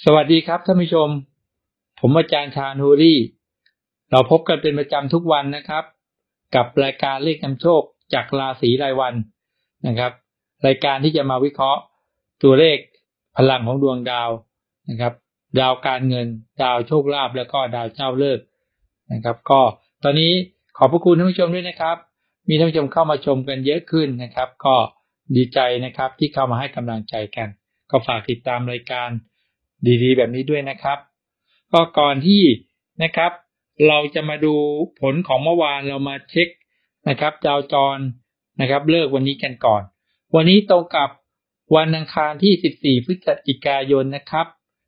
สวัสดีครับท่านผู้ชมผมอาจารย์ชาญฮูรี่เราพบกันเป็นประจำทุกวันนะครับกับรายการเลขนำโชคจากราศีรายวันนะครับรายการที่จะมาวิเคราะห์ตัวเลขพลังของดวงดาวนะครับดาวการเงินดาวโชคลาภแล้วก็ดาวเจ้าฤกษ์นะครับก็ตอนนี้ขอบพระคุณท่านผู้ชมด้วยนะครับมีท่านผู้ชมเข้ามาชมกันเยอะขึ้นนะครับก็ดีใจนะครับที่เข้ามาให้กำลังใจกันก็ฝากติดตามรายการดีๆแบบนี้ด้วยนะครับก็ก่อนที่นะครับเราจะมาดูผลของเมื่อวานเรามาเช็คนะครับดาวจรนะครับเลิกวันนี้กันก่อนวันนี้ตรงกับวันอังคารที่14พฤศจิกายนนะครับ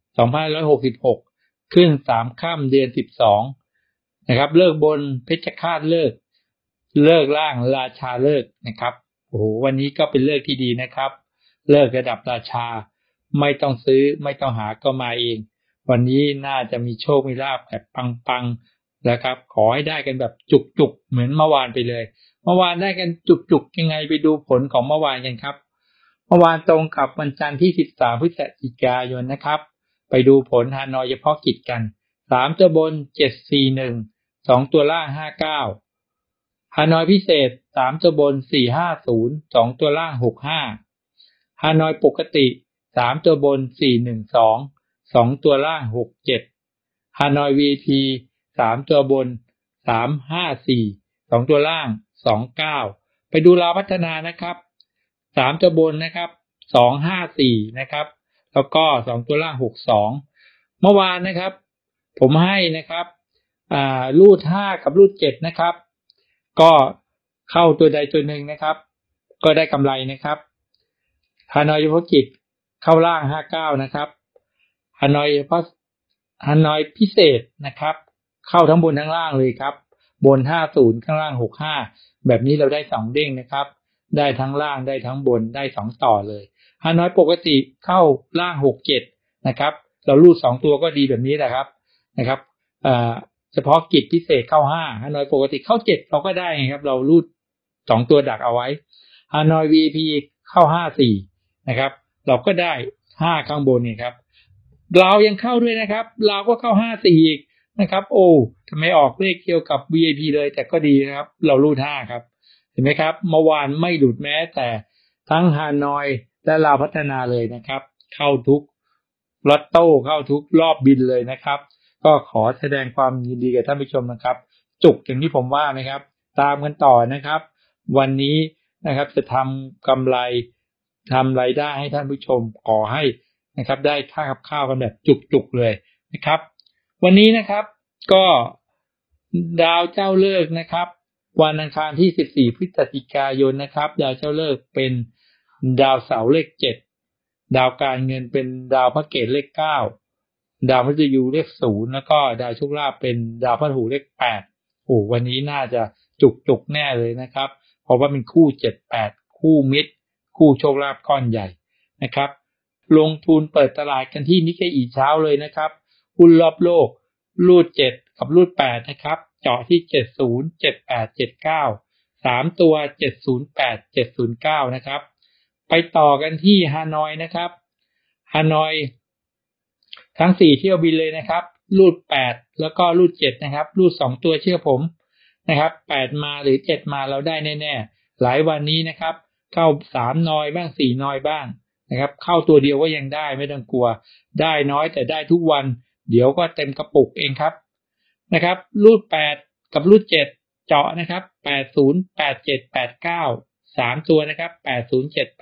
2566ขึ้น3ค่ำเดือน12นะครับเลิกบนเพชฌฆาตเลิกล่างราชาเลิกนะครับโอ้โหวันนี้ก็เป็นเลิกที่ดีนะครับเลิกระดับราชาไม่ต้องซื้อไม่ต้องหาก็มาเองวันนี้น่าจะมีโชคมีลาภแบบปังๆนะครับขอให้ได้กันแบบจุกๆเหมือนเมื่อวานไปเลยเมื่อวานได้กันจุกๆยังไงไปดูผลของเมื่อวานกันครับเมื่อวานตรงกับวันจันทร์ที่13พฤศจิกายนนะครับไปดูผลฮานอยเฉพาะกิจกัน3ตัวบน741 2ตัวล่าง59ฮานอยพิเศษ3ตัวบน450 2ตัวล่าง65ฮานอยปกติ3ตัวบน412 2ตัวล่าง67ฮานอย VIP 3ตัวบน354 2ตัวล่าง29ไปดูลาวพัฒนานะครับ3ตัวบนนะครับ254นะครับแล้วก็2ตัวล่าง62เมื่อวานนะครับผมให้นะครับรูด5กับรูด7นะครับก็เข้าตัวใดตัวหนึ่งนะครับก็ได้กำไรนะครับฮานอยเฉพาะกิจเข้าล่าง59นะครับฮานอยพิเศษนะครับเข้าทั้งบนทั้งล่างเลยครับบน50ข้างล่าง65แบบนี้เราได้2เด้งนะครับได้ทั้งล่างได้ทั้งบนได้2ต่อเลยฮานอยปกติเข้าล่าง67นะครับเรารูด2ตัวก็ดีแบบนี้แหละครับนะครับเฉพาะกิจพิเศษเข้า5ฮานอยปกติเข้า7เราก็ได้ครับเรารูด2ตัวดักเอาไว้ฮานอย VIP เข้า54นะครับเราก็ได้5ข้างบนนี่ครับเรายังเข้าด้วยนะครับเราก็เข้า54อีกนะครับโอ้ทำไมออกเลขเกี่ยวกับ VIP เลยแต่ก็ดีนะครับเรารูด5ครับเห็นไหมครับเมื่อวานไม่หลุดแม้แต่ทั้งฮานอยและลาวพัฒนาเลยนะครับเข้าทุกลอตโต้เข้าทุกรอบบินเลยนะครับก็ขอแสดงความยินดีกับท่านผู้ชมนะครับจุกอย่างที่ผมว่านะครับตามกันต่อนะครับวันนี้นะครับจะทำกำไรทำรายได้ให้ท่านผู้ชมขอให้นะครับได้ค่ากับข้าวกันแบบจุกๆเลยนะครับวันนี้นะครับก็ดาวเจ้าฤกษ์นะครับวันอังคารที่14พฤศจิกายนนะครับดาวเจ้าฤกษ์เป็นดาวเสาร์เลข7ดาวการเงินเป็นดาวพระเกตเลข9ดาวพฤหัสยูเลข0แล้วก็ดาวโชคลาภเป็นดาวพฤหัสเลข8โอ้วันนี้น่าจะจุกแน่เลยนะครับเพราะว่าเป็นคู่78คู่มิตรคู่โชคลาภก้อนใหญ่นะครับลงทุนเปิดตลาดกันที่นิกเกอิเช้าเลยนะครับหุ้นรอบโลกรูด7กับรูด8นะครับเจาะที่70 78 79 3ตัว708 709นะครับไปต่อกันที่ฮานอยนะครับฮานอยทั้ง4เที่ยวบินเลยนะครับรูด8แล้วก็รูด7นะครับรูด2ตัวเชื่อผมนะครับ8มาหรือ7มาเราได้แน่ๆหลายวันนี้นะครับเข้า3นอยบ้าง4นอยบ้างนะครับเข้าตัวเดียวก็ยังได้ไม่ต้องกลัวได้น้อยแต่ได้ทุกวันเดี๋ยวก็เต็มกระปุกเองครับนะครับรูด8กับรูด7เจาะนะครับ80 87 89 3ตัวนะครับ807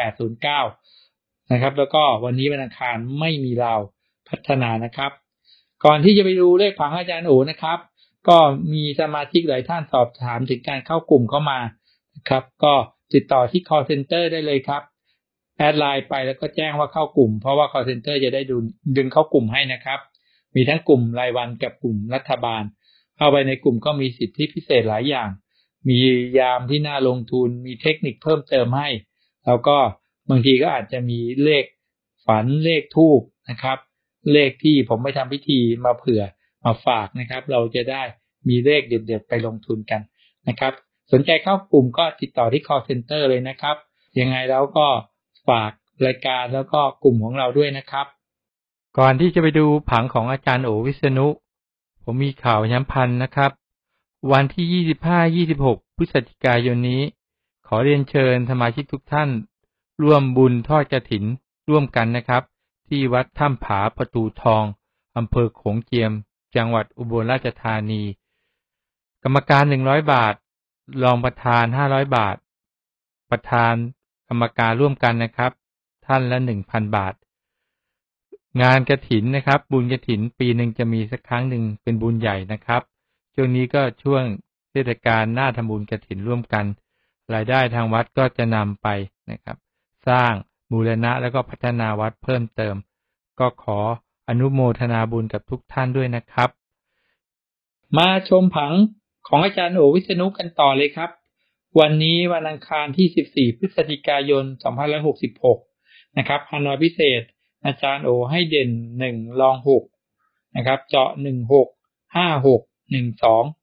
809นะครับแล้วก็วันนี้วันอังคารไม่มีลาวพัฒนานะครับก่อนที่จะไปดูเลขผังอาจารย์โอนะครับก็มีสมาชิกหลายท่านสอบถามถึงการเข้ากลุ่มเข้ามานะครับก็ติดต่อที่ call center ได้เลยครับแอดไลน์ไปแล้วก็แจ้งว่าเข้ากลุ่มเพราะว่า call center จะได้ดึงเข้ากลุ่มให้นะครับมีทั้งกลุ่มรายวันกับกลุ่มรัฐบาลเข้าไปในกลุ่มก็มีสิทธิพิเศษหลายอย่างมียามที่น่าลงทุนมีเทคนิคเพิ่มเติมให้แล้วก็บางทีก็อาจจะมีเลขฝันเลขทูปนะครับเลขที่ผมไปทำพิธีมาเผื่อมาฝากนะครับเราจะได้มีเลขเด็ดๆไปลงทุนกันนะครับสนใจเข้ากลุ่มก็ติดต่อที่ call center เลยนะครับยังไงแล้วก็ฝากรายการแล้วก็กลุ่มของเราด้วยนะครับก่อนที่จะไปดูผังของอาจารย์โอวิษณุผมมีข่าวย้ำพันนะครับวันที่ 25-26 พฤศจิกายนนี้ขอเรียนเชิญสมาชิกทุกท่านร่วมบุญทอดกฐินร่วมกันนะครับที่วัดถ้ำผาประตูทองอำเภอโขงเจียมจังหวัดอุบลราชธานีกรรมการ100 บาทรองประธาน500 บาทประธานกรรมการร่วมกันนะครับท่านละ 1,000 บาทงานกฐินนะครับบุญกฐินปีหนึ่งจะมีสักครั้งหนึ่งเป็นบุญใหญ่นะครับช่วงนี้ก็ช่วงเทศกาลหน้าทำบุญกฐินร่วมกันรายได้ทางวัดก็จะนำไปนะครับสร้างบูรณะแล้วก็พัฒนาวัดเพิ่มเติมก็ขออนุโมทนาบุญกับทุกท่านด้วยนะครับมาชมผังของอาจารย์โอวิษณุกันต่อเลยครับวันนี้วันอังคารที่14พฤศจิกายน2566นะครับฮานอยพิเศษอาจารย์โอให้เด่น1รอง6นะครับเจาะ16 56 12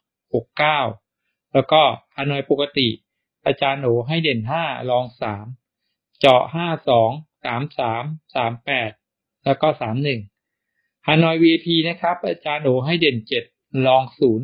69แล้วก็ฮานอยปกติอาจารย์โอให้เด่น5รอง3เจาะ52 33 38แล้วก็31ฮานอย VIP นะครับอาจารย์โอให้เด่น7รอง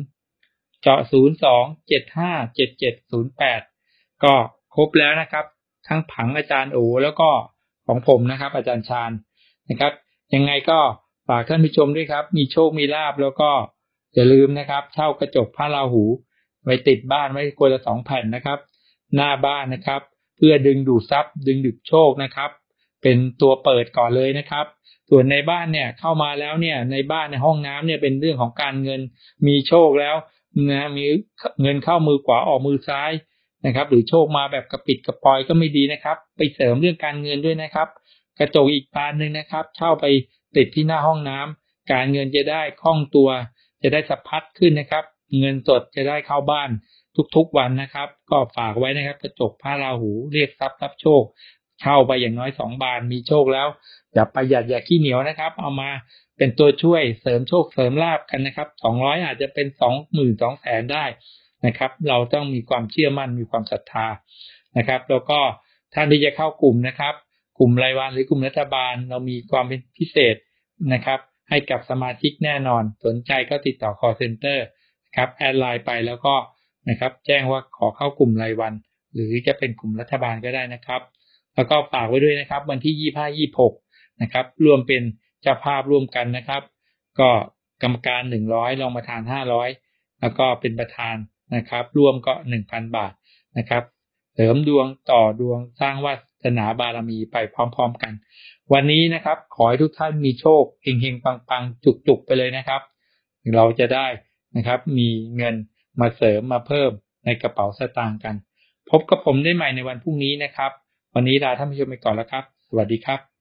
0เจาะ02 75 77 08ก็ครบแล้วนะครับทั้งผังอาจารย์โอแล้วก็ของผมนะครับอาจารย์ชาญนะครับยังไงก็ฝากท่านผู้ชมด้วยครับมีโชคมีลาภแล้วก็อย่าลืมนะครับเช่ากระจกพระราหูไว้ติดบ้านไว้คนละ2แผ่นนะครับหน้าบ้านนะครับเพื่อดึงดูดทรัพย์ดึงดูดโชคนะครับเป็นตัวเปิดก่อนเลยนะครับส่วนในบ้านเนี่ยเข้ามาแล้วเนี่ยในบ้านในห้องน้ำเนี่ยเป็นเรื่องของการเงินมีโชคแล้วนะมีเงินเข้ามือขวาออกมือซ้ายนะครับหรือโชคมาแบบกระปิดกระปอยก็ไม่ดีนะครับไปเสริมเรื่องการเงินด้วยนะครับกระจกอีกบานนึงนะครับเช่าไปติดที่หน้าห้องน้ำการเงินจะได้คล่องตัวจะได้สะพัดขึ้นนะครับเงินสดจะได้เข้าบ้านทุกๆวันนะครับก็ฝากไว้นะครับกระจกพระราหูเรียกทรัพย์รับโชคเช่าไปอย่างน้อย2 บานมีโชคแล้วอย่าประหยัดอย่าขี้เหนียวนะครับเอามาเป็นตัวช่วยเสริมโชคเสริมลาภกันนะครับ200อาจจะเป็น 20,000 200,000ได้นะครับเราต้องมีความเชื่อมั่นมีความศรัทธานะครับแล้วก็ท่านที่จะเข้ากลุ่มนะครับกลุ่มรายวันหรือกลุ่มรัฐบาลเรามีความเป็นพิเศษนะครับให้กับสมาชิกแน่นอนสนใจก็ติดต่อ call center ครับแอดไลน์ไปแล้วก็นะครับแจ้งว่าขอเข้ากลุ่มรายวันหรือจะเป็นกลุ่มรัฐบาลก็ได้นะครับแล้วก็ฝากไว้ด้วยนะครับวันที่25-26นะครับรวมเป็นเจ้าภาพร่วมกันนะครับก็กรรมการ100รองประธาน500แล้วก็เป็นประธานนะครับรวมก็ 1,000 บาทนะครับเสริมดวงต่อดวงสร้างวาสนาบารมีไปพร้อมๆกันวันนี้นะครับขอให้ทุกท่านมีโชคเฮงๆปังๆจุกๆไปเลยนะครับเราจะได้นะครับมีเงินมาเสริมมาเพิ่มในกระเป๋าสตางค์กันพบกับผมได้ใหม่ในวันพรุ่งนี้นะครับวันนี้ลาท่านผู้ชมไปก่อนแล้วครับสวัสดีครับ